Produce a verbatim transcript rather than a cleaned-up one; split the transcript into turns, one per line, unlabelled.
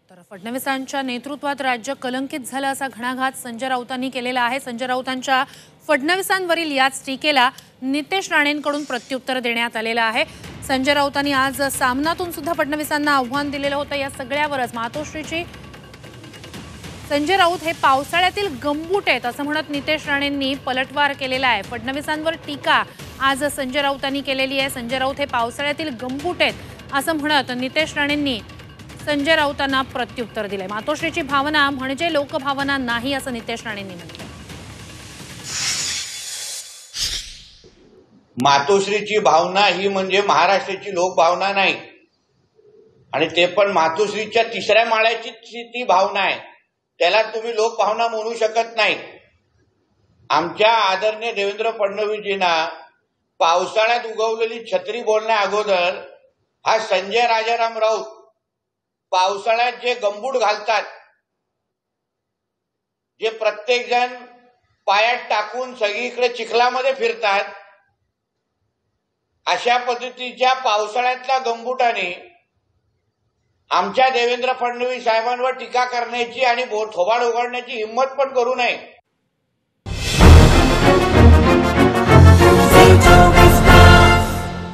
तर फडणवीसांच्या नेतृत्वात राज्य कलंकित झालं असा घणाघात संजय राऊतांनी केलेला आहे। संजय राऊतांच्या फडणवीसांवरील याच टीकेला नितेश राणेंकडून प्रत्युत्तर देण्यात आलेलं आहे। संजय राऊतांनी आज सामनातून सुद्धा फडणवीसांना आव्हान दिलेलं होतं। या सगळ्यावरच मातोश्रीची संजय राऊत हे पावसाळ्यातील गंबूट आहेत असं म्हणत नितेश राणेंनी पलटवार केलेला आहे। फडणवीसांवर टीका आज संजय राऊतांनी केलेली आहे। संजय राऊत हे पावसाळ्यातील गंबूट आहेत असं म्हणत नितेश राणेंनी संजय राऊतांना प्रत्युत्तर दिले। मातोश्रीची भावना म्हणजे लोकभावना नाही असं नितेश राणेंनी म्हटलं।
मातोश्रीची भावना ही म्हणजे महाराष्ट्राची लोकभावना नाही आणि ते पण मातोश्रीच्या तिसऱ्या माळ्याची ती भावना आहे। त्याला तुम्ही लोकभावना म्हणू शकत नाही। आमच्या आदरणीय देवेंद्र फडणवीसजींना पावसाळ्यात उगवलेली छत्री बोलण्या अगोदर हा संजय राजाराम राऊत पावसाळ्यात जे गंबूट घालतात, जे प्रत्येक जण पायात टाकून सगळीकडे चिखलामध्ये फिरतात, अशा पद्धतीच्या पावसाळ्यातल्या गंबूटाने आमच्या देवेंद्र फडणवीस साहेबांवर टीका करण्याची आणि थोबाड उघडण्याची हिंमत पण करू नये।